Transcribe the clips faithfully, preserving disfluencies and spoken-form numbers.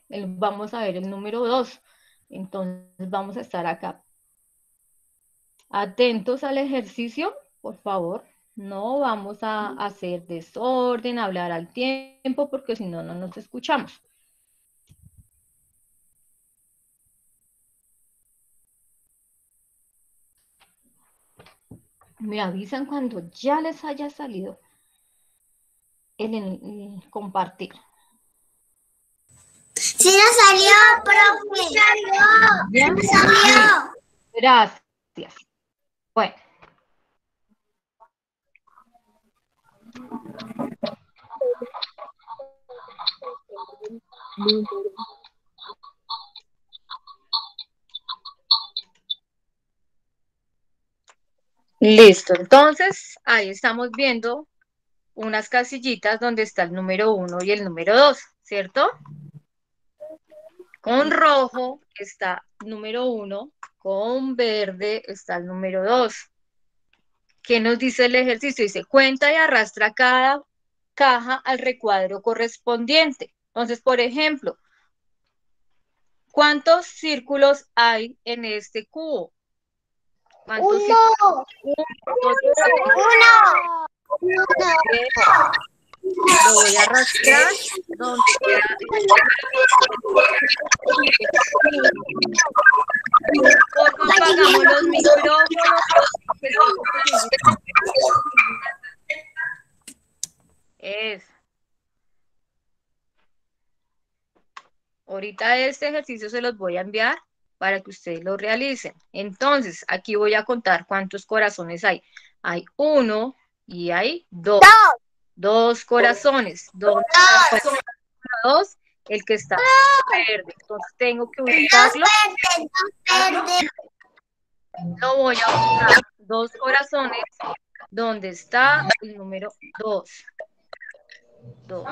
el, vamos a ver el número dos. Entonces vamos a estar acá. Atentos al ejercicio, por favor. No vamos a hacer desorden, hablar al tiempo, porque si no, no nos escuchamos. Me avisan cuando ya les haya salido el, el compartir. Sí nos salió, profe. ¿Ya? Nos salió. Gracias. Bueno. Listo, entonces ahí estamos viendo unas casillitas donde está el número uno y el número dos, ¿cierto? Con rojo está el número uno, con verde está el número dos. ¿Qué nos dice el ejercicio? Dice, cuenta y arrastra cada caja al recuadro correspondiente. Entonces, por ejemplo, ¿cuántos círculos hay en este cubo? ¿Cuántos Uno. círculos? Uno, dos, tres. Uno. Uno. Bien. Lo voy a arrastrar donde queda por favor, apagamos los micrófonos. Es. Ahorita este ejercicio se los voy a enviar para que ustedes lo realicen. Entonces, aquí voy a contar cuántos corazones hay. Hay uno y hay dos. Dos. Dos corazones. ¿Dónde está el número dos? El que está verde. Entonces, tengo que ubicarlo. Dos verdes. Lo voy a buscar. Dos corazones. ¿Dónde está el número dos? Dos.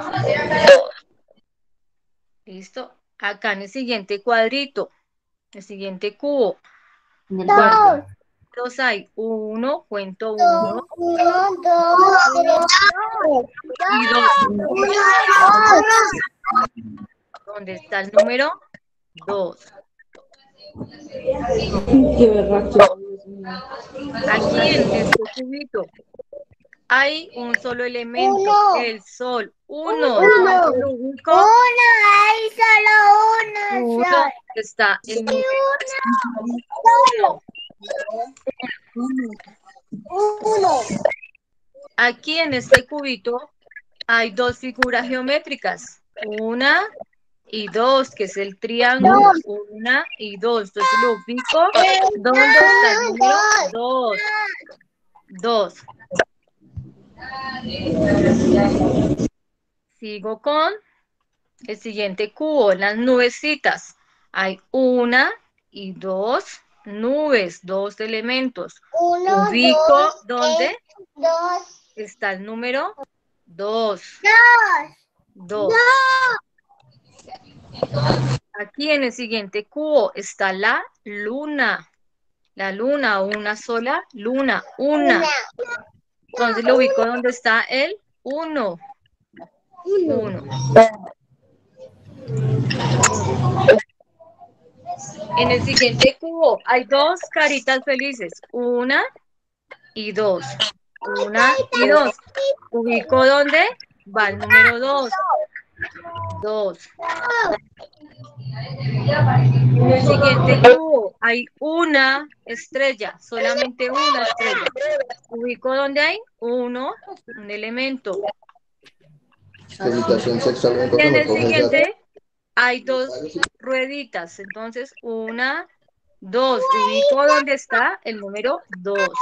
¿Listo? Acá en el siguiente cuadrito, el siguiente cubo. Dos. ¿Cuántos hay? Uno, cuento Dos. uno. Uno, dos, tres. Y dos. Uno, dos. ¿Dónde está el número? Dos. Aquí en este cubito hay un solo elemento, Uno. el sol. Uno. Uno. ¿Dónde lo ubico? Uno, hay solo uno. Uno. Sol. Está el número Solo. uno. Uno. Aquí en este cubito hay dos figuras geométricas. Una y dos, que es el triángulo. Dos. Una y dos. Entonces lo ubico. ¿Dónde está el número? Dos. Dos. Sigo con el siguiente cubo, las nubecitas. Hay una y dos nubes, dos elementos. Uno, Ubico dos, dónde tres, dos. está el número dos. Dos. Dos. Aquí en el siguiente cubo está la luna. La luna, una sola luna, una. Una. Entonces lo ubico donde está el uno. Uno. En el siguiente cubo hay dos caritas felices. Una y dos. Una y dos. Ubico dónde va el número dos. Dos. En el siguiente cubo hay una estrella, solamente una estrella. Ubico donde hay uno, un elemento. Y en el siguiente hay dos rueditas, entonces una, dos. Ubico donde está el número dos.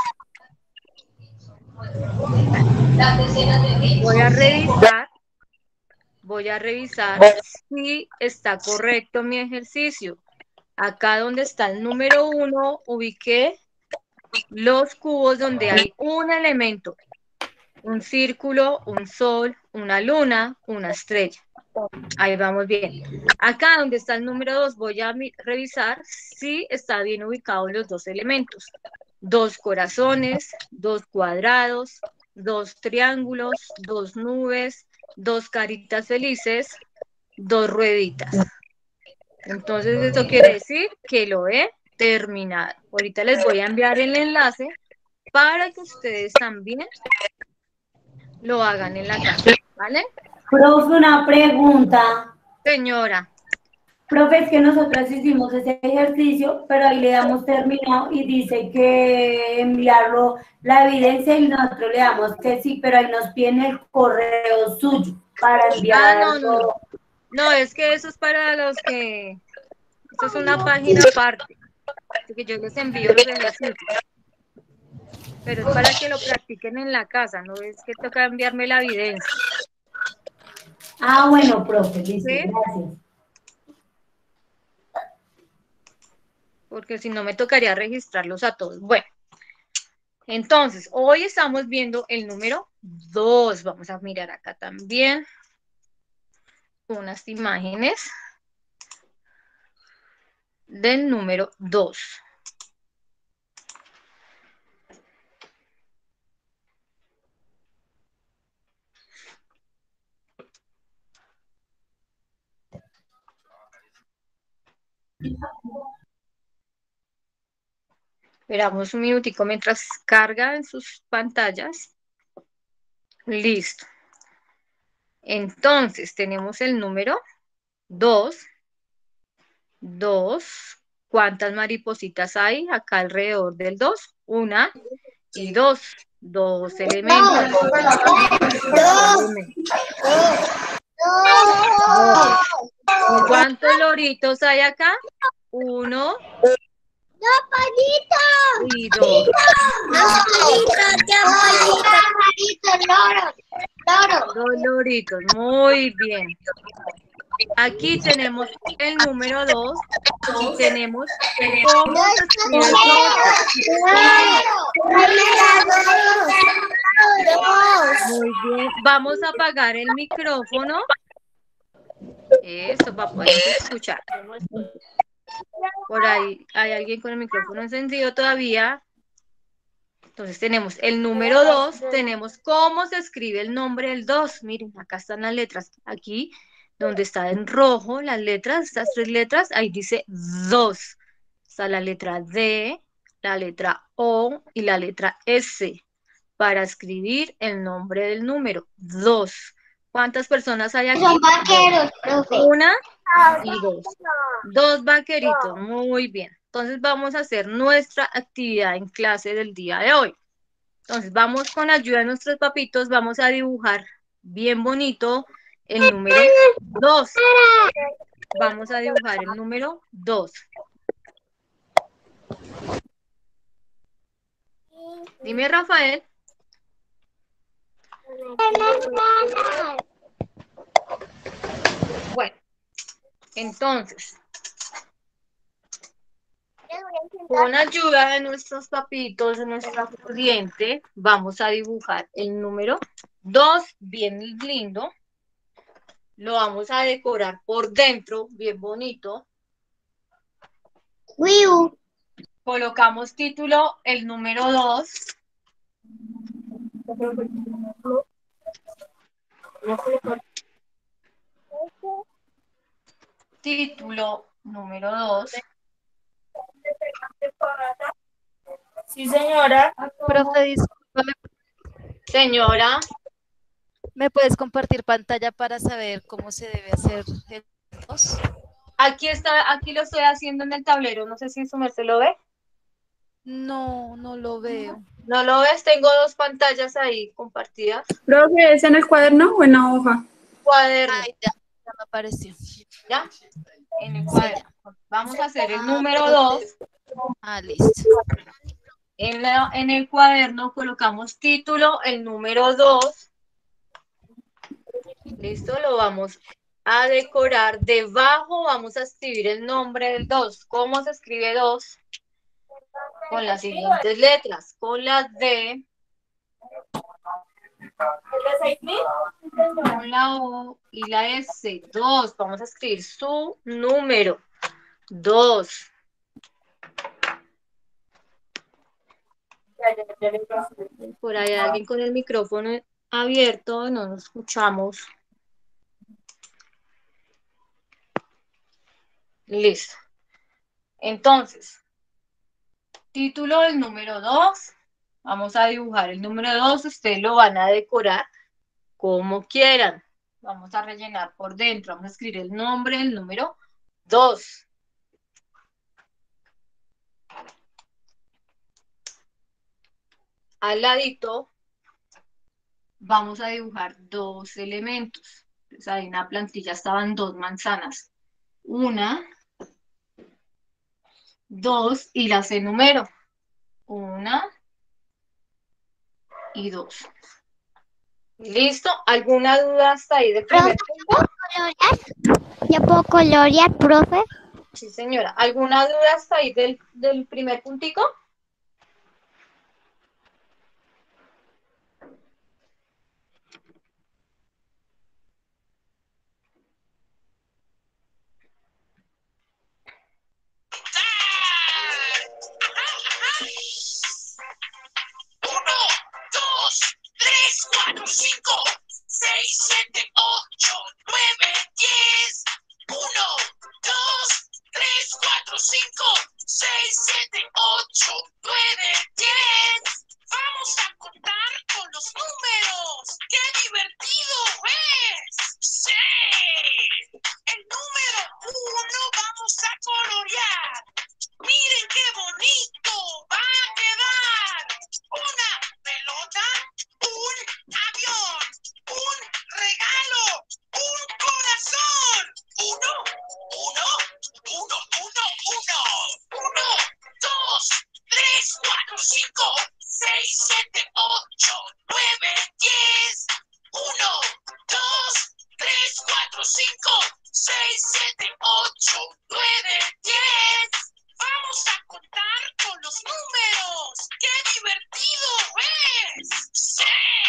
Voy a revisar, voy a revisar si está correcto mi ejercicio. Acá donde está el número uno, ubiqué los cubos donde hay un elemento, un círculo, un sol, una luna, una estrella. Ahí vamos bien. Acá donde está el número dos, voy a revisar si está bien ubicados los dos elementos. Dos corazones, dos cuadrados, dos triángulos, dos nubes, dos caritas felices, dos rueditas. Entonces, eso quiere decir que lo he terminado. Ahorita les voy a enviar el enlace para que ustedes también lo hagan en la casa, ¿vale? Profe, una pregunta. Señora, Profe, es que nosotras hicimos ese ejercicio, pero ahí le damos terminado y dice que enviarlo la evidencia y nosotros le damos que sí, pero ahí nos piden el correo suyo para ah, no, no, enviarlo. no. No, es que eso es para los que, eso es una página aparte, así que yo les envío los ejercicios, pero es para que lo practiquen en la casa, no es que toca enviarme la evidencia, Ah, bueno, profe, listo, ¿sí? gracias. Porque si no me tocaría registrarlos a todos. Bueno, entonces, hoy estamos viendo el número dos. Vamos a mirar acá también unas imágenes del número dos. Esperamos un minutico mientras carga en sus pantallas. Listo. Entonces, tenemos el número dos. dos. ¿Cuántas maripositas hay acá alrededor del dos? Una y dos. Dos elementos. Dos Dos. elementos. Dos. Dos. ¿Cuántos loritos hay acá? Uno Dos palitos. y dos. Dos palitos. Dos palitos. Loro. Loro. Dos loritos. Muy bien. Aquí tenemos el número dos y tenemos cómo se escribe el dos. Muy bien. Vamos a apagar el micrófono. Eso, para poder escuchar. Por ahí hay alguien con el micrófono encendido todavía. Entonces tenemos el número dos, tenemos cómo se escribe el nombre del dos. Miren, acá están las letras. Aquí, donde está en rojo las letras, estas tres letras, ahí dice dos. Está la letra D, la letra O y la letra S para escribir el nombre del número dos. ¿Cuántas personas hay aquí? Son vaqueros, profe. Una y dos. Dos vaqueritos, muy bien. Entonces vamos a hacer nuestra actividad en clase del día de hoy. Entonces vamos con ayuda de nuestros papitos, vamos a dibujar bien bonito el número dos. Vamos a dibujar el número dos. Dime, Rafael. Bueno, entonces, con ayuda de nuestros papitos, de nuestra corriente, vamos a dibujar el número dos bien lindo. Lo vamos a decorar por dentro, bien bonito. Wiu. Colocamos título, el número dos. Título número dos. Sí, señora. Profe, discúlpame, Señora, ¿me puedes compartir pantalla para saber cómo se debe hacer el dos? aquí está, aquí lo estoy haciendo en el tablero. No sé si su merced lo ve. No, no lo veo. ¿No lo ves? Tengo dos pantallas ahí compartidas. Profe, ¿es en el cuaderno o en la hoja? Cuaderno, Ay, ya, ya me apareció. ¿ya? En el Sí, cuaderno. ya. Vamos a hacer el número dos. Ah, listo. En, la- en el cuaderno colocamos título, el número dos. Listo, lo vamos a decorar. Debajo vamos a escribir el nombre del dos. ¿Cómo se escribe dos? Con las siguientes letras. Con la D, con la O y la S. dos. Vamos a escribir su número. dos. Por ahí hay alguien con el micrófono abierto, no nos escuchamos. Listo. Entonces, título del número dos. Vamos a dibujar el número dos. Ustedes lo van a decorar como quieran. Vamos a rellenar por dentro. Vamos a escribir el nombre del número dos. Al ladito vamos a dibujar dos elementos. Entonces, ahí en la plantilla estaban dos manzanas. Una, dos, y las enumero. Una y dos. ¿Listo? ¿Alguna duda hasta ahí de primer punto? ¿Ya puedo colorear, profe? Sí, señora. ¿Alguna duda hasta ahí del, del primer puntico? Uno, dos, tres, cuatro, cinco, seis, siete, ocho, nueve, diez. Uno, dos, tres, cuatro, cinco, seis, siete, ocho, nueve, diez. Vamos a contar con los números. ¡Qué divertido es! ¡Sí! El número uno vamos a colorear. Miren qué bonito va a quedar. Una pelota, un avión, un regalo, un corazón. Uno, uno, uno, uno, uno. Uno, dos, tres, cuatro, cinco, seis, siete, ocho, nueve, diez. Uno, dos, tres, cuatro, cinco, seis, siete, ocho, nueve, diez. Vamos a contar con los números. ¡Qué divertido es! ¡Sí!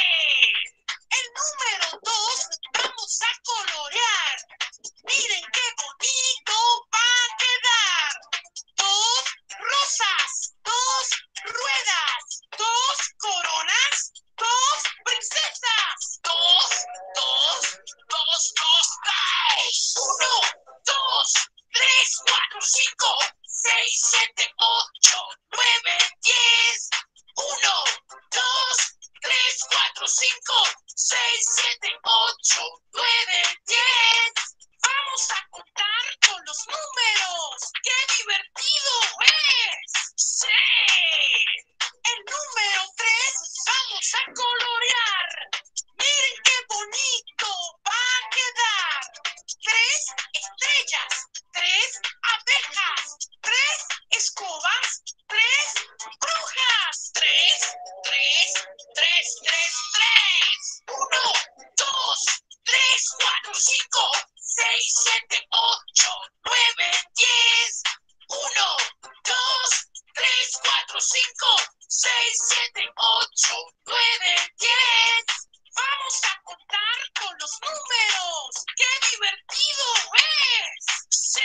El número dos vamos a colorear. Miren qué bonito va a quedar. Dos rosas, dos ruedas, dos coronas, dos princesas. Dos, dos, dos, dos, tres. Uno, dos, tres, cuatro, cinco, seis, siete, ocho, nueve, diez. Uno, dos, tres, cuatro, cinco, seis, siete, ocho, nueve, diez. Vamos a contar con los números. ¡Qué divertido es! ¡Sí! El número tres vamos a colorear. Miren qué bonito va a quedar. Tres estrellas, tres abejas, tres escobas, tres brujas. Tres, tres, tres, tres, tres. Uno, dos, tres, cuatro, cinco, seis, siete, ocho, nueve, diez. Uno, dos, tres, cuatro, cinco, seis, siete, ocho, nueve, diez. Vamos a contar con los números. ¡Qué divertido es! ¡Sí!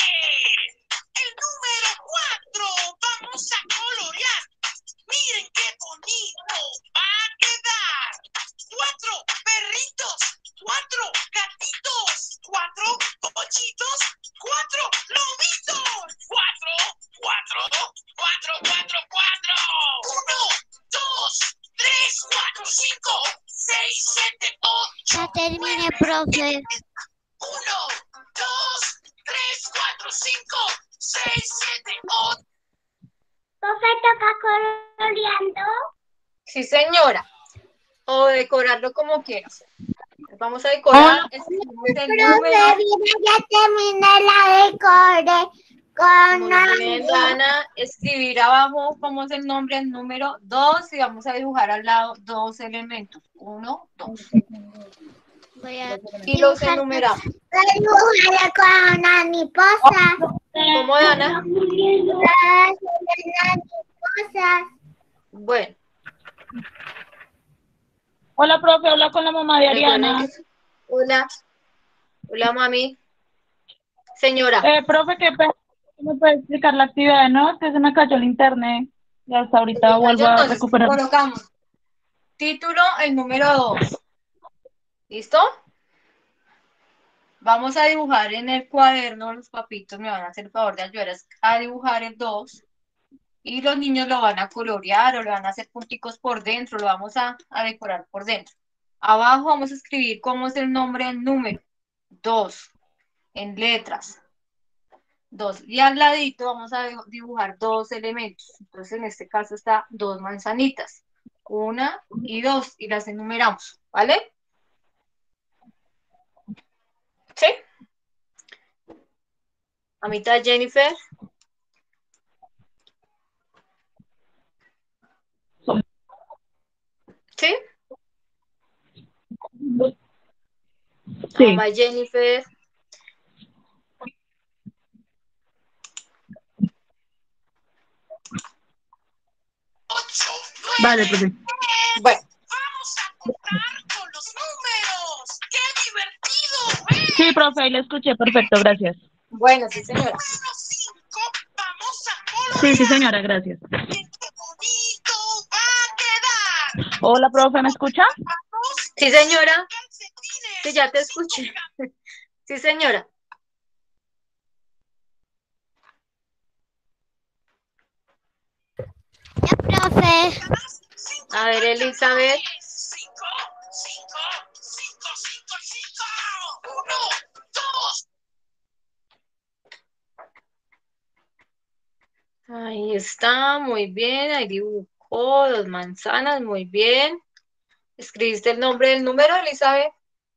El número cuatro vamos a colorear. Miren qué bonito va a quedar. Cuatro perritos, cuatro gatitos, cuatro pollitos, cuatro lobitos. Cuatro, cuatro, cuatro, cuatro, cuatro. Uno, dos, tres, cuatro, cinco, seis, siete, ocho. Ya terminé, profe. Uno, dos, tres, cuatro, cinco, seis, siete, ocho. ¿Profe toca coloreando? Sí, señora. O decorarlo como quieras. Vamos a decorar. Escribimos el número. Profe, mira, ya terminé la decoré con Muy bien, Dana. Escribir abajo cómo es el nombre del número dos y vamos a dibujar al lado dos elementos. Uno, dos. Voy a Y los enumeramos. dibujar con una mariposa. ¿Cómo, Dana? Mariposas. Bueno. Hola, profe, habla con la mamá de Ariana. recuerden que- Hola. Hola, mami. Señora. Eh, profe, ¿qué pe- me puede explicar la actividad? No, es que se me cayó el internet y hasta ahorita vuelvo a Entonces, recuperar. colocamos título, el número dos. ¿Listo? Vamos a dibujar en el cuaderno, los papitos me van a hacer el favor de ayudar a dibujar el dos. Y los niños lo van a colorear o le van a hacer punticos por dentro, lo vamos a, a decorar por dentro. Abajo vamos a escribir cómo es el nombre del número. dos, en letras. dos. Y al ladito vamos a dibujar dos elementos. Entonces en este caso está dos manzanitas. Una y dos. Y las enumeramos. ¿Vale? ¿Sí? Amita Jennifer. ¿Sí? Sí. Mamá Jennifer. ocho, Vale, nueve, profe. diez. Bueno. Vamos a contar con los números. ¡Qué divertido! ¿Eh? Sí, profe, ahí le escuché. Perfecto, gracias. Bueno, sí, señora. Número cinco, vamos a Sí, colorear. sí, señora, gracias. ¡Qué bonito va a quedar! Hola, profe, ¿me escucha? Vamos, Sí, señora. calcetines. Sí, ya te escuché. Sí, señora. Ya, profe. A ver, Elizabeth. Cinco, cinco, cinco, cinco, cinco. Uno, dos. Ahí está, muy bien. Ahí dibujó dos manzanas, muy bien. ¿Escribiste el nombre del número, Elizabeth?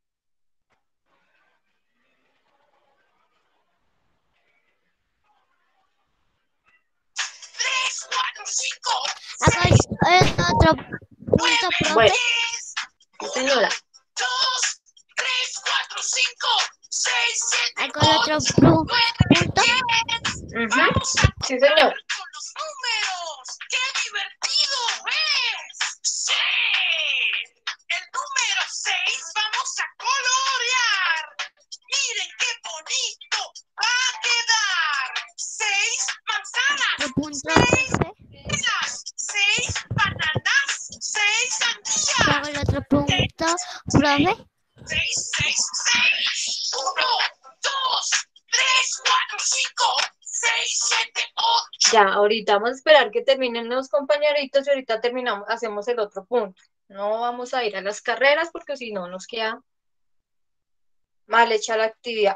Tres, cuatro, cinco, Hago seis, el otro punto, profe. Bueno, diez. sí, señora. Dos, tres, cuatro, cinco, seis, siete, Hago el otro ocho, pu- nueve, punto. diez. Ujú. Vamos a Sí, señor. con los números. ¡Qué divertido es! ¡Sí! El número seis vamos a colorear. Miren qué bonito va a quedar. Seis manzanas. Otro punto, Seis profe. peras. Seis bananas. Seis sandías. Hago el otro punto, profe. Seis, seis, seis. Uno, dos, tres, cuatro, cinco, seis, siete, ocho. Ya, ahorita vamos a esperar que terminen los compañeritos y ahorita terminamos, hacemos el otro punto. No vamos a ir a las carreras porque si no nos queda mal hecha la actividad.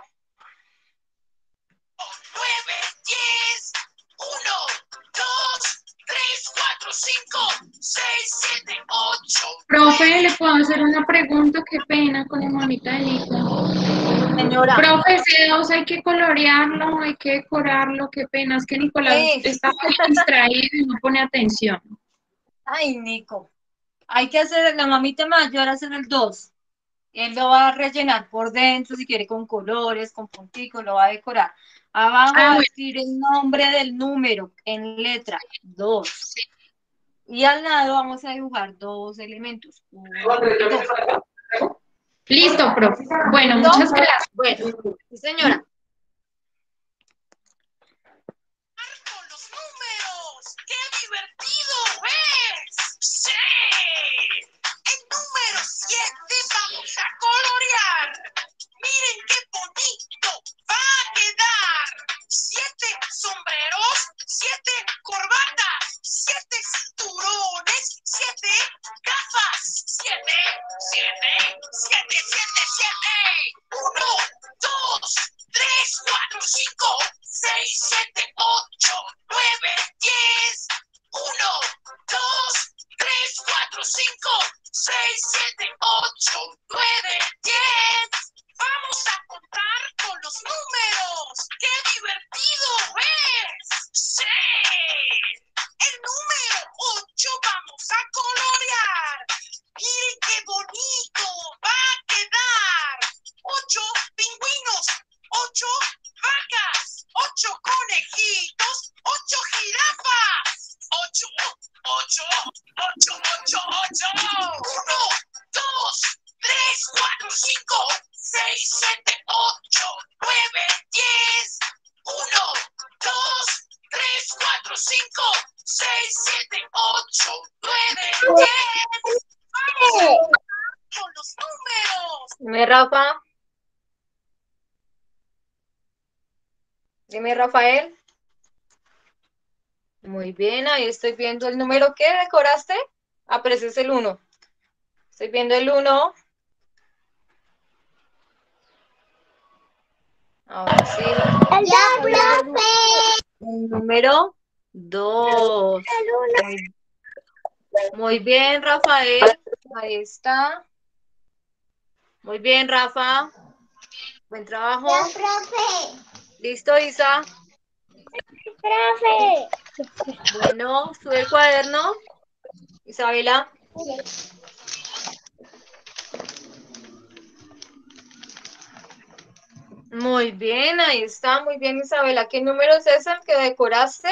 nueve, diez, uno, dos, tres, cuatro, cinco, seis, siete, ocho. Profe, ¿le puedo hacer una pregunta? Qué pena con la mamita de Nico. Señora. Profe, ese dos hay que colorearlo, hay que decorarlo. Qué pena, es que Nicolás Sí. está muy distraído y no pone atención. Ay, Nico. Hay que hacer, la mamita me va a ayudar a hacer el dos. Él lo va a rellenar por dentro, si quiere con colores, con punticos, lo va a decorar. Abajo Ah, va a bueno. escribir el nombre del número en letra dos. Y al lado vamos a dibujar dos elementos. Uno y dos. Listo, profe. Bueno, ¿Listo? muchas gracias. Bueno, sí, señora. Con los números. ¡Qué divertido es! ¡Sí! El número siete vamos a colorear. Miren qué bonito va a quedar. Siete sombreros, siete corbatas, siete cinturones, siete gafas. Siete, siete, siete, siete, siete. Uno, dos, tres, cuatro, cinco, seis, siete, ocho, nueve, diez. Uno, dos, tres, cuatro, cinco, seis, siete, ocho, nueve, diez. Vamos a contar con los números. ¡Qué divertido es! ¡Sí! El número ocho vamos a colorear. Miren qué bonito va a quedar. Ocho pingüinos, ocho vacas, ocho conejitos, ocho jirafas. Ocho, ocho, ocho, ocho, ocho. Uno, dos, tres, cuatro, cinco, seis, siete, ocho, nueve, diez. Uno, dos, tres, cuatro, cinco, seis, siete, ocho, nueve, diez. Vamos a contar con los números. Dime, Rafa. Dime, Rafael. Muy bien, ahí estoy viendo el número que decoraste. Ah, pero ese es el uno. Estoy viendo el uno. Ahora sí. Ya, Estoy viendo el, profe. el número dos. Muy, muy bien, Rafael. Ahí está. Muy bien, Rafa. Buen Ya, trabajo. profe. ¿Listo, Isa? Profe. Bueno, sube el cuaderno. Isabela. Muy bien, ahí está. Muy bien, Isabela. ¿Qué número es ese el que decoraste?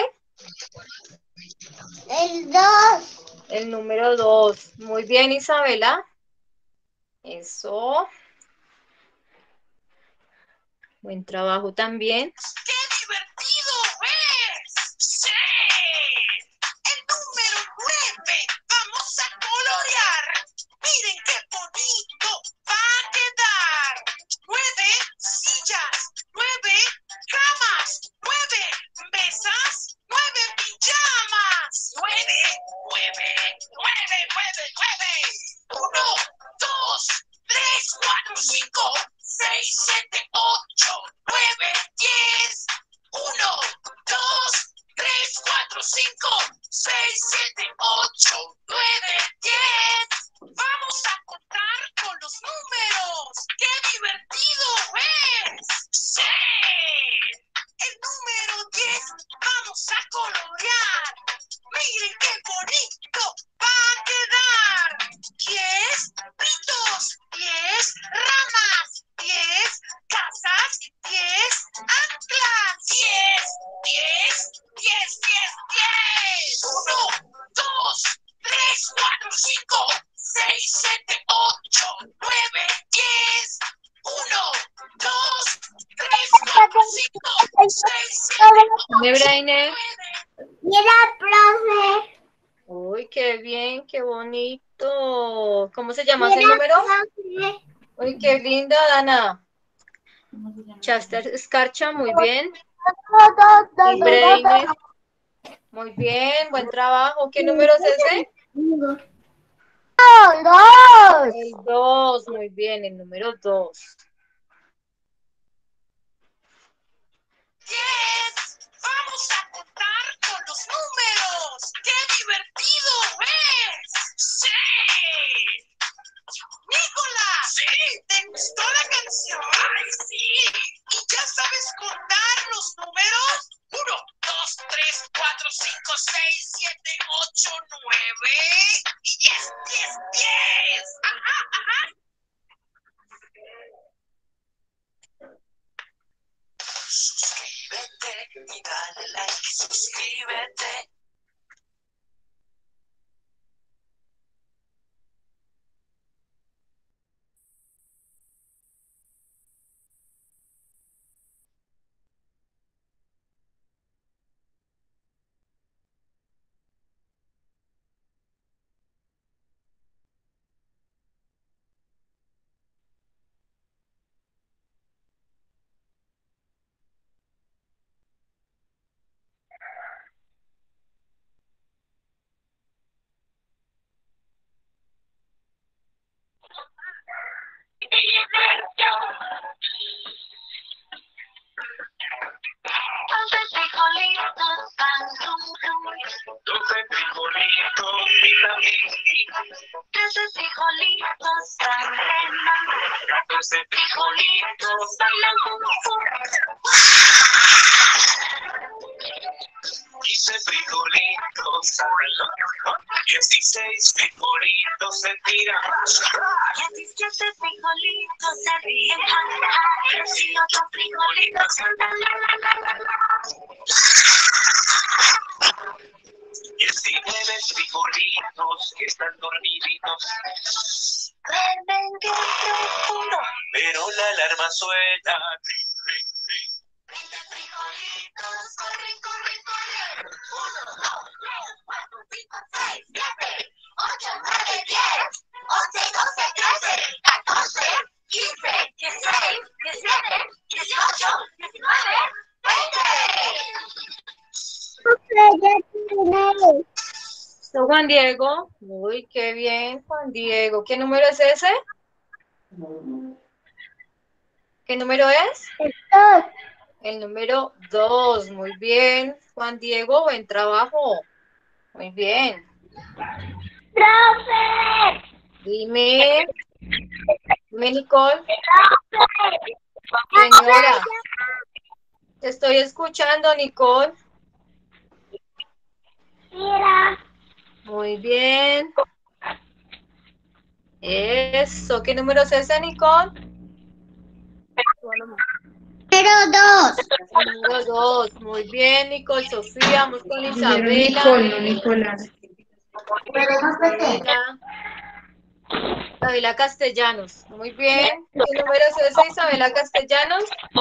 El dos. El número dos. Muy bien, Isabela. Eso. Buen trabajo también. ¡Qué divertido es! ¡Sí! El número nueve. Vamos a colorear. Miren qué bonito va a quedar. Nueve sillas, nueve camas, nueve mesas, nueve pijamas. Nueve, nueve, nueve, nueve, nueve. Uno, dos, tres, cuatro, cinco, seis, siete, ocho, nueve, diez. Uno, dos, tres, cuatro, cinco, seis, siete, ocho, nueve, diez. Vamos a contar con los números. ¡Qué divertido es! ¡Sí! El número diez. Vamos a colorear. Miren qué bonito va a quedar. diez pitos, diez ramas, diez casas, diez anclas. diez, diez, diez, diez, diez. uno, dos, tres, cuatro, cinco, seis, siete, ocho, nueve, diez. uno, dos, tres, cuatro, cinco, seis, siete, Dime, ocho, Brainer. nueve. Mira, profe. Uy, qué bien, qué bonito. ¿Cómo se llama ese Mira, número? profe. Uy, qué linda, Dana. Chester Escarcha, muy bien. Dos, dos, Y dos, dos, Brainer, muy bien, buen trabajo. ¿Qué número es ese? dos. Dos. El dos, muy bien, el número dos. diez. Vamos a contar con los números. ¡Qué divertido es! ¡Sí! Nicolás, ¿sí? ¿Te gustó la canción? ¡Ay, sí! ¿Y ya sabes contar los números? Uno, dos, tres, cuatro, cinco, seis, siete, ocho, nueve y diez, diez, diez. Ajá, ajá. Suscríbete y dale like, suscríbete. Doce frijolitos van rum rum. Doce frijolitos pican. Doce frijolitos van remando. Doce frijolitos bailan rum rum. Quince frijolitos alrededor. Dieciséis frijolitos se tiran. Diecisiete frijolitos se ríen. Dieciocho frijolitos cantan. Diecinueve frijolitos que están dormiditos. Duermen bien profundo, pero la alarma suena. Veinte frijolitos corren, corren, corren. Uno, dos, tres, cuatro, cinco, seis, siete, ocho, nueve, diez, once, doce, trece, catorce, quince, dieciséis, diecisiete, dieciocho, diecinueve, veinte. ya terminé. ¿Listo, Juan Diego? Uy, qué bien, Juan Diego. ¿Qué número es ese? ¿Qué número es? Dos. El número dos. Muy bien, Juan Diego, buen trabajo. Muy bien. ¡Profe! Dime, dime, Nicole. ¡Profe! Señora, te estoy escuchando, Nicole. Mira. Muy bien. Eso, ¿qué número es ese, Nicole? Número dos. El número dos. Muy bien, Nicole. Sofía, vamos con Dijeron Isabela. Nicole, no Nicolás. Isabela. Isabela Castellanos. Muy bien. ¿Qué número es ese, Isabela Castellanos?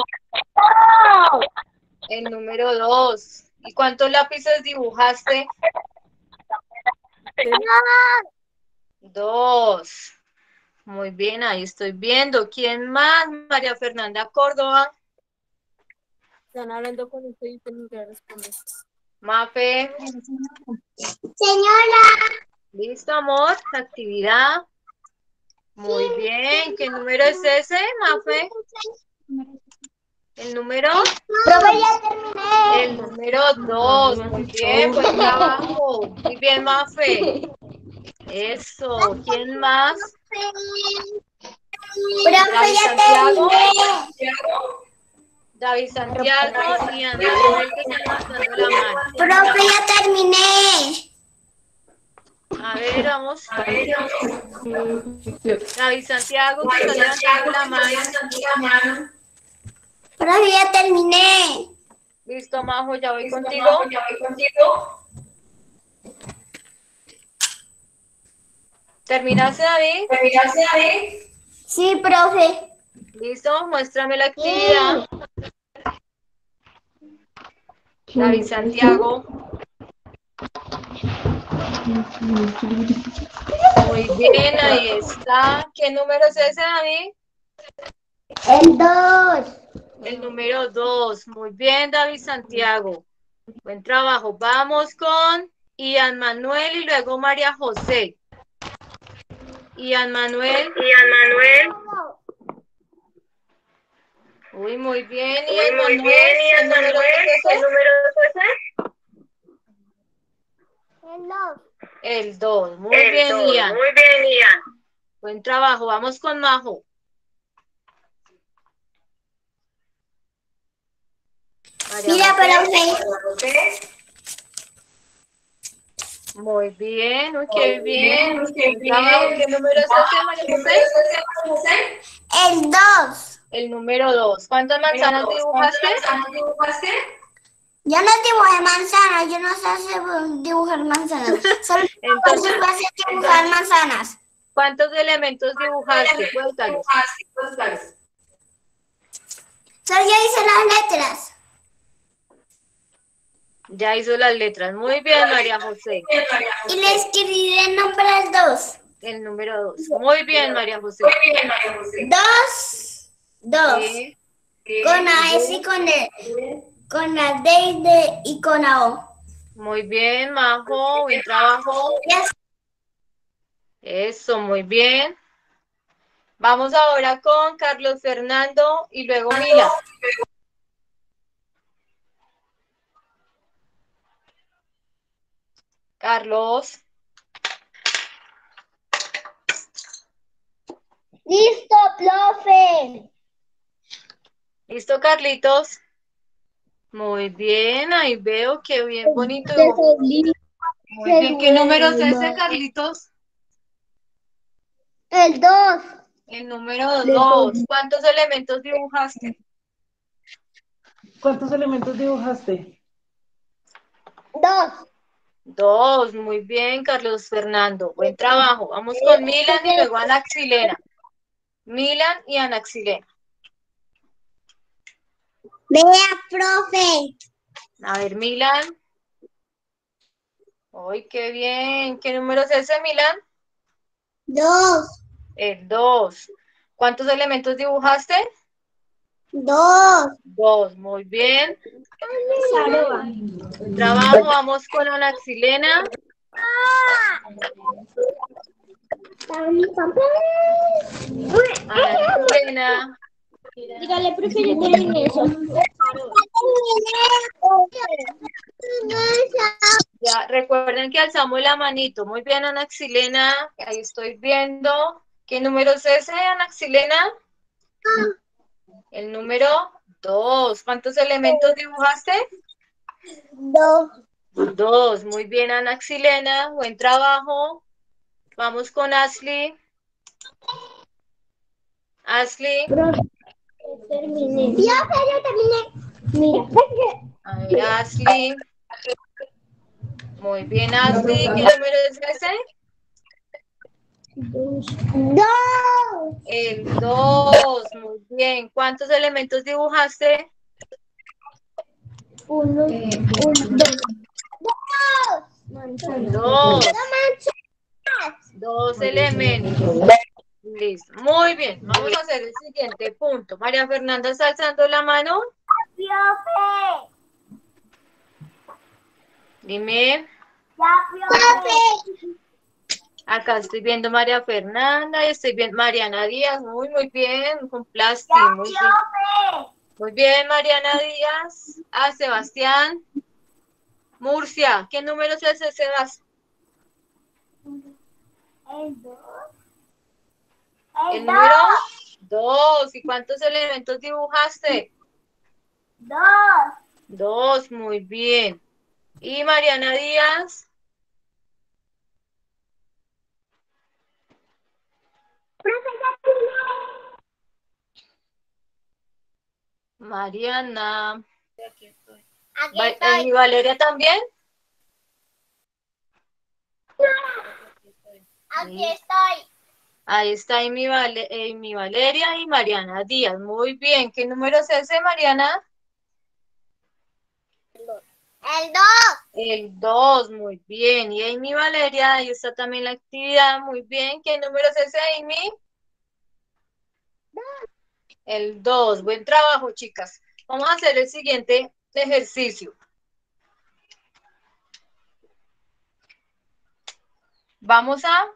El número dos. ¿Y cuántos lápices dibujaste? Dos. Muy bien, ahí estoy viendo. ¿Quién más? María Fernanda Córdoba. Están hablando con usted y usted nunca responde. Mafe. Señora. ¿Listo, amor? Actividad. Muy bien. ¿Qué número es ese, Mafe? ¿El número? Profe, ya terminé. El número dos. Muy bien, buen trabajo. Muy bien, Mafe. Eso. ¿Quién más? Profe, David ya Santiago. terminé. David Santiago y Ana Manuel que están levantando la mano. Profe, ya terminé. A ver, vamos. David Santiago que está levantando la mano. Profe, ya terminé. Listo, Majo, ya voy contigo. ¿Terminaste, David? Sí, profe. Listo, muéstrame la actividad. David Santiago. Muy bien, ahí está. ¿Qué número es ese, David? El dos. El número dos. Muy bien, David Santiago. Buen trabajo. Vamos con Ian Manuel y luego María José. Ian Manuel. Ian Manuel. Uy, muy bien, Ian Manuel. ¿Qué número es ese? El dos. El dos. Muy bien, Ian. Muy bien, Ian. Buen trabajo. Vamos con Majo. María Mira, José. profe. Muy bien, uy, qué bien. Buen trabajo. ¿Qué número es ese, María José? El dos. El número dos. ¿Cuántas manzanas dibujaste? Yo no dibujé manzanas, yo no sé hacer dibujar manzanas. Solo Entonces, sé hacer dibujar manzanas. ¿cuántos elementos dibujaste? Cuéntanos. Solo yo hice las letras. Ya hizo las letras. Muy bien, María José. Y le escribí el nombre al dos. El número dos. Muy bien, María José. Dos. Dos. Sí. Con la S y con E. Con la D y, D y con la O. Muy bien, Majo. Buen trabajo. Eso, muy bien. Vamos ahora con Carlos Fernando y luego Mila. Carlos. Listo, profe. ¿Listo, Carlitos? Muy bien, ahí veo que bien bonito. Muy bien, ¿qué número es ese, Carlitos? El dos. El número dos. ¿Cuántos elementos dibujaste? ¿Cuántos elementos dibujaste? Dos. Dos, muy bien, Carlos Fernando. Buen trabajo. Vamos con Milan y luego Anaxilena. Milan y Anaxilena. Vea, profe. A ver, Milan. ¡Ay, qué bien! ¿Qué número es ese, Milan? Dos. El dos. ¿Cuántos elementos dibujaste? Dos. Dos, muy bien. Trabajo, vamos con Ana Xilena. Ana Xilena. Dígale, profe, yo terminé eso. Ya, recuerden que alzamos la manito. Muy bien, Ana Xilena. Ahí estoy viendo. ¿Qué número es ese, Ana Xilena? El número dos. ¿Cuántos elementos dibujaste? Dos. Dos. Muy bien, Ana Xilena. Buen trabajo. Vamos con Ashley. Ashley. Terminé. Yo, yo terminé. Mira. A ver, Ashley. Muy bien, Ashley. ¿Qué número es ese? Dos. El dos. Muy bien. ¿Cuántos elementos dibujaste? Uno. Uno. Dos. Dos. Dos. Dos elementos. Listo. Muy bien. Vamos a hacer el siguiente punto. María Fernanda está alzando la mano. Profe. Dime. Profe. Acá estoy viendo María Fernanda y estoy viendo Mariana Díaz. Muy, muy bien. Con plástico. Muy bien. Muy bien, Mariana Díaz. Ah, Sebastián. Murcia. ¿Qué número es ese, Sebastián? El dos. El número dos. ¿Y cuántos elementos dibujaste? Dos. Dos. Muy bien. ¿Y Mariana Díaz? Mariana. Aquí Va- estoy. ¿Y Valeria también? Aquí estoy. Ahí está Amy, Vale- Amy Valeria y Mariana Díaz. Muy bien. ¿Qué número es ese, Mariana? El dos. El dos. Muy bien. Y Amy Valeria, ahí está también la actividad. Muy bien. ¿Qué número es ese, Amy? El dos. Buen trabajo, chicas. Vamos a hacer el siguiente ejercicio. Vamos a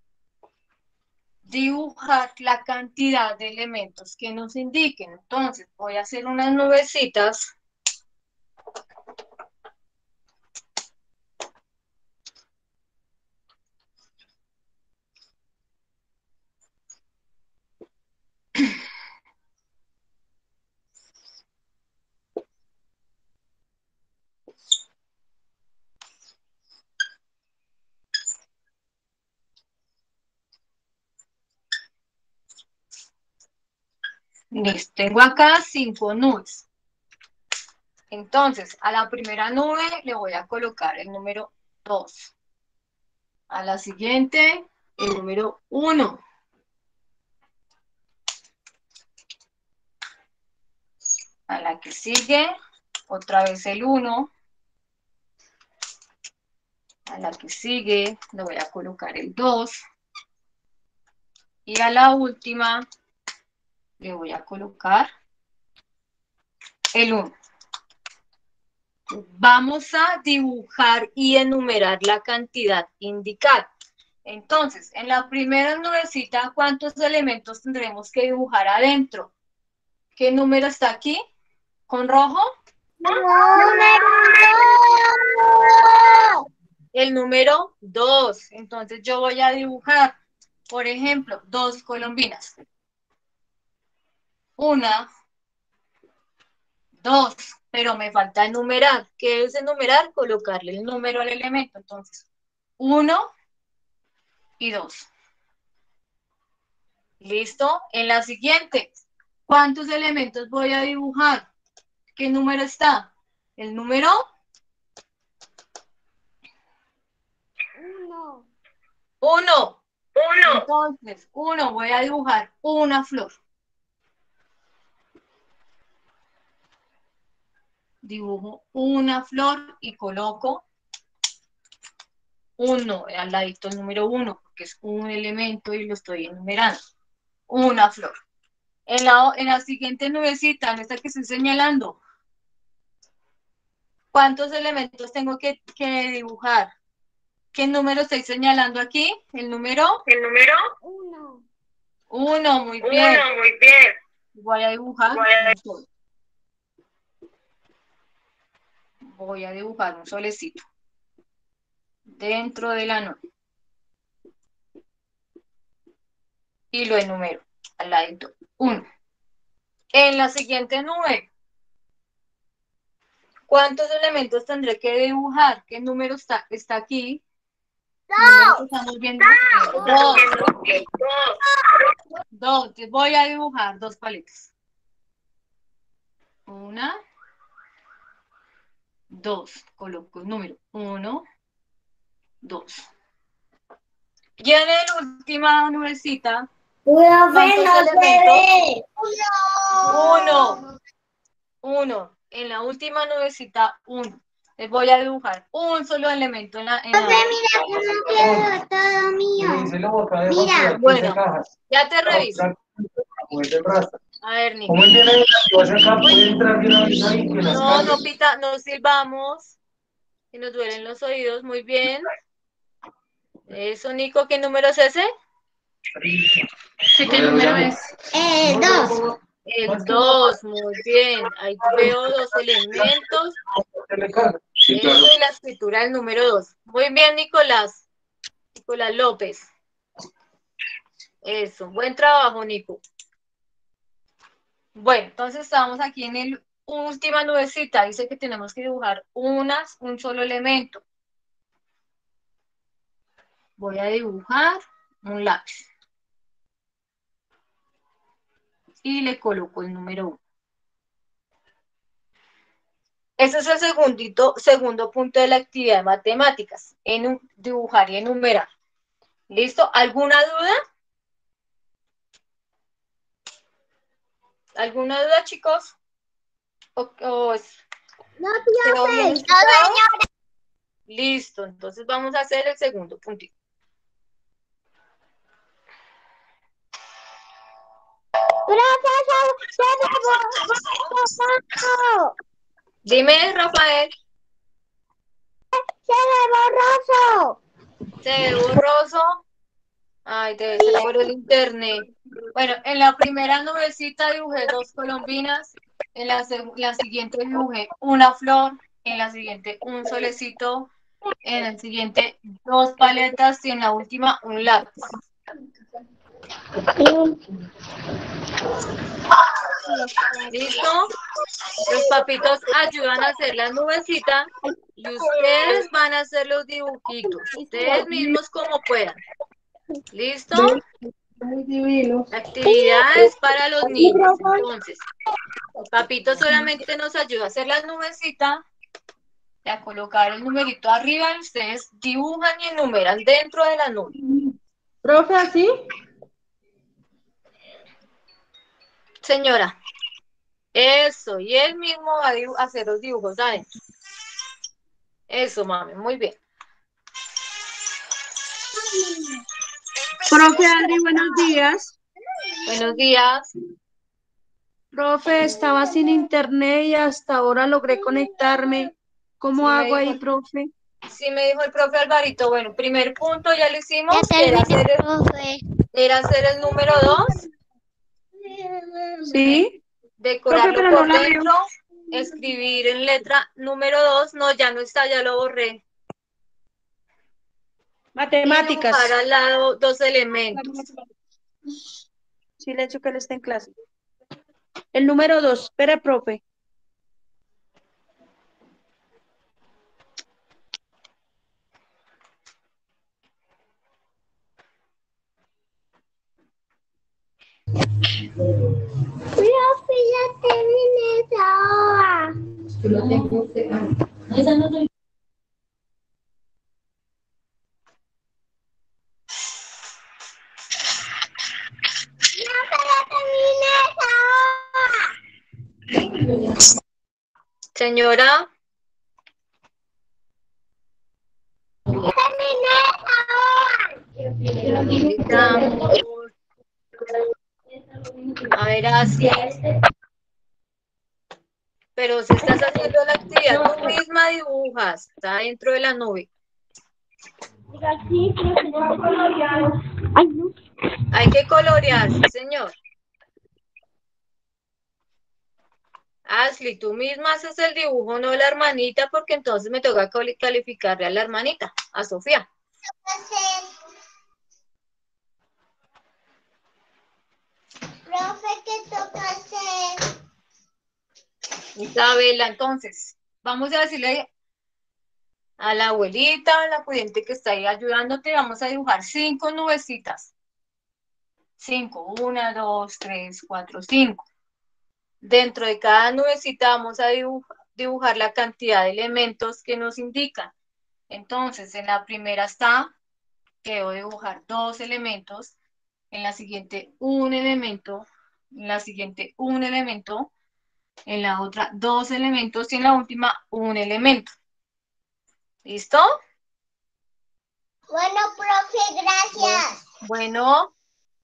dibujar la cantidad de elementos que nos indiquen. Entonces, voy a hacer unas nubecitas. Listo, tengo acá cinco nubes. Entonces, a la primera nube le voy a colocar el número dos. A la siguiente, el número uno. A la que sigue, otra vez el uno. A la que sigue, le voy a colocar el dos. Y a la última, le voy a colocar el uno. Vamos a dibujar y enumerar la cantidad indicada. Entonces, en la primera nubecita, ¿cuántos elementos tendremos que dibujar adentro? ¿Qué número está aquí? ¿Con rojo? Número dos. El número dos. Entonces, yo voy a dibujar, por ejemplo, dos colombinas. Una, dos, pero me falta enumerar. ¿Qué es enumerar? Colocarle el número al elemento. Entonces, uno y dos. ¿Listo? En la siguiente, ¿cuántos elementos voy a dibujar? ¿Qué número está? El número Uno. uno. Entonces, uno, voy a dibujar una flor. Dibujo una flor y coloco uno al ladito el número uno, porque es un elemento y lo estoy enumerando. Una flor. En la, en la siguiente nubecita, en esta que estoy señalando, ¿cuántos elementos tengo que, que dibujar? ¿Qué número estoy señalando aquí? ¿El número? El número Uno. Uno, muy bien. uno, muy bien. Voy a dibujar Voy a- un sol. Voy a dibujar un solecito dentro de la nube. Y lo enumero al ladito. Uno. En la siguiente nube, ¿cuántos elementos tendré que dibujar? ¿Qué número está, está aquí? Número que estamos viendo. Dos. Dos. Entonces voy a dibujar dos paletas. Una. Dos. Coloco el número. Uno. Dos. Y en la última nubecita, Profe, ¿cuántos no se elementos? ve. Uno. Uno. En la última nubecita, uno. Les voy a dibujar un solo elemento en la... En Profe, la... mira cómo quedó todo mío. Mira. Bueno, ya te reviso. A ver, Nico. No, no pita, no silbamos. Que nos duelen los oídos. Muy bien. Eso, Nico, ¿qué número es ese? ¿Sí, qué número es? Eh, dos. El dos, muy bien. Ahí veo dos elementos. Eso y la escritura del número dos. Muy bien, Nicolás. Nicolás López. Eso, buen trabajo, Nico. Bueno, entonces estamos aquí en el última nubecita. Dice que tenemos que dibujar unas, un solo elemento. Voy a dibujar un lápiz. Y le coloco el número uno. Ese es el segundito, segundo punto de la actividad de matemáticas, en dibujar y enumerar. ¿Listo? ¿Alguna duda? ¿Alguna duda, chicos? ¿O, o es, No, ¿quedó profe. bien No, explicado? señora. Listo, entonces vamos a hacer el segundo puntito. Profesor, se ve borroso. Dime, Rafael. Se ve borroso. ¿Se ve borroso? Ay, debe ser por el internet. Bueno, en la primera nubecita dibujé dos colombinas, en la, la siguiente dibujé una flor, en la siguiente un solecito, en el siguiente dos paletas y en la última un lápiz. ¿Listo? Los papitos ayudan a hacer la nubecita y ustedes van a hacer los dibujitos, ustedes mismos como puedan. ¿Listo? La actividad es para los niños. Entonces, el papito solamente nos ayuda a hacer la nubecita, a colocar el numerito arriba y ustedes dibujan y enumeran dentro de la nube. Profe, ¿así? Señora, eso, y él mismo va a hacer los dibujos adentro. Eso, mami, muy bien. Profe Adri, buenos días. Buenos días. Profe, estaba sin internet y hasta ahora logré conectarme. ¿Cómo Sí, me hago ahí, dijo- profe? Sí, me dijo el profe Alvarito. Bueno, primer punto ya lo hicimos, Ya que era terminé, hacer el, profe. era hacer el número dos, ¿Sí? decorarlo Profe, pero por no la veo. dentro, escribir en letra número dos, no, ya no está, ya lo borré. Y Matemáticas. dibujar al lado dos elementos. Sí, le he hecho que él esté en clase. El número dos. Espere, profe. Profe, ya terminé esa hoja. Profe, ya terminé esa hoja. Señora, Terminé esa hoja. necesitamos A ver, así. Pero si estás haciendo la actividad, tú misma dibujas, está dentro de la nube. Sí, pero que no te colorear. Ay, no. Hay que colorear, sí, señor. Ashley, tú misma haces el dibujo, no la hermanita, porque entonces me toca cali- calificarle a la hermanita, a Sofía. Profe, ¿qué toca hacer? Isabela, entonces, vamos a decirle a la abuelita, a la pudiente que está ahí ayudándote, vamos a dibujar cinco nubecitas. Cinco, una, dos, tres, cuatro, cinco. Dentro de cada nubecita vamos a dibujar, dibujar la cantidad de elementos que nos indican. Entonces, en la primera está que debo dibujar dos elementos, en la siguiente un elemento, en la siguiente un elemento, en la otra dos elementos y en la última un elemento. ¿Listo? Bueno, profe, gracias. Bueno,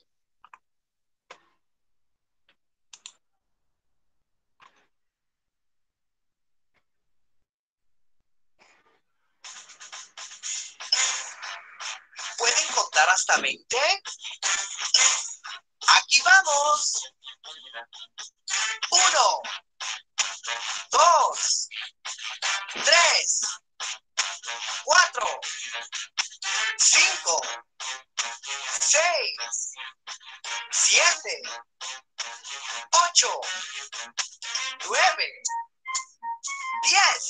¿Pueden contar hasta veinte? Aquí vamos. Uno, dos, tres, cuatro, cinco, seis, siete, ocho, nueve, diez,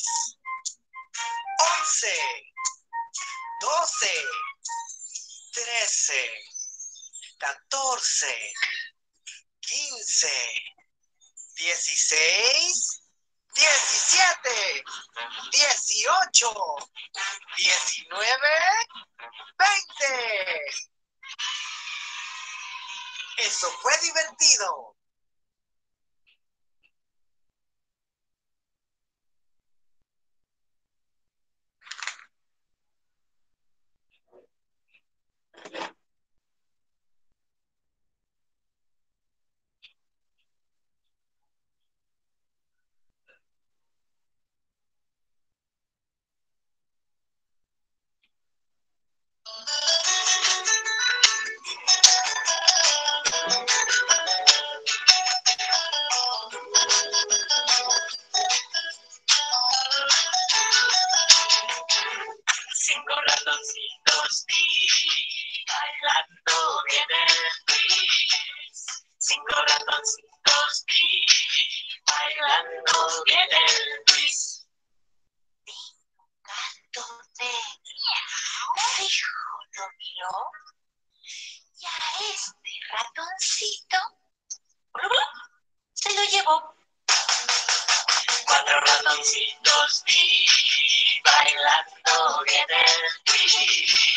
once, doce, trece, catorce, quince, dieciséis, diecisiete, dieciocho, diecinueve, veinte. Eso fue divertido. Cinco ratoncitos vi bailando bien el twist. Cinco ratoncitos vi bailando bien el twist. Gato tenía, fijo lo miró y a este ratoncito se lo llevó. Cuatro ratoncitos vi bailando bien el twist.